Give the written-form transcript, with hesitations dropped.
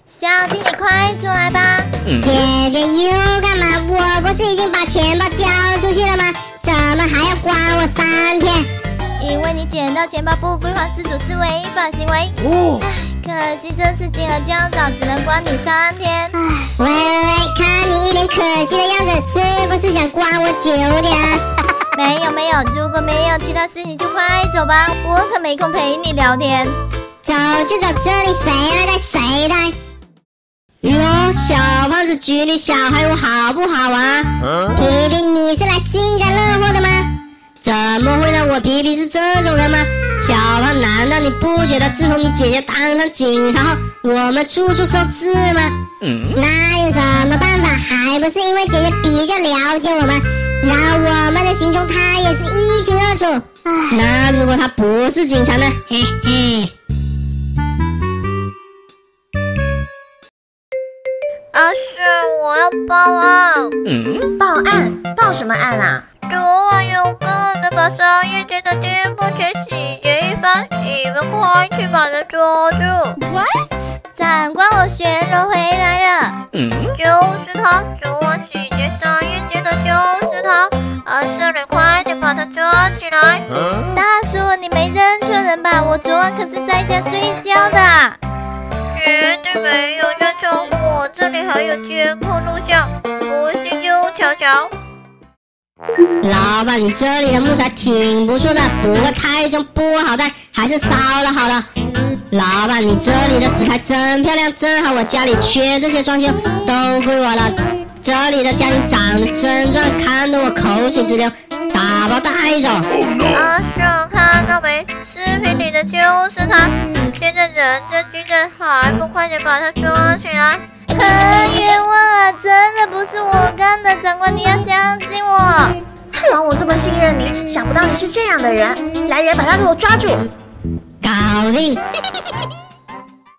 小弟，你快出来吧！ 姐姐又干嘛？我不是已经把钱包交出去了吗？怎么还要关我3天？ 因为你捡到钱包不归还失主是违法行为。可惜这次金额较少，只能关你3天。 喂，看你一脸可惜的样子，是不是想关我9天啊？ 没有，如果没有其他事情就快走吧，我可没空陪你聊天。 走就走，这里谁来带谁带。哟，小胖子局里小孩我好不好啊？皮皮，你是来幸灾乐祸的吗？怎么会呢？我皮皮是这种人吗？小胖，难道你不觉得自从你姐姐当上警察后，我们处处受制吗？那有什么办法？还不是因为姐姐比较了解我们，然后我们的行踪她也是一清二楚。那如果她不是警察呢？嘿嘿。 阿是，我要报案。 报案？报什么案啊？ 昨晚有个人把商业街的店铺全洗劫一番，你们快去把他抓住 ！What？ 长官，我旋轮回来了。就是他，昨晚洗劫商业街的就是他。阿是，你快点把他抓起来！大叔，你没认错人吧？我昨晚可是在家睡觉的。绝对没有认错，我这里还有监控录像，不信就瞧瞧。 老板，你这里的木材挺不错的，不过太重不好带，还是烧了好了。老板，你这里的石材真漂亮，正好我家里缺这些装修，都归我了。这里的家庭长得真壮，看得我口水直流，打包带走。 阿秀，看到没？视频里的就是他，现在人证俱证，还不快点把他抓起来？冤枉啊！真的不是我干的，长官你要相信我。 哼，我这么信任你，想不到你是这样的人。来人，把他给我抓住！ 搞定。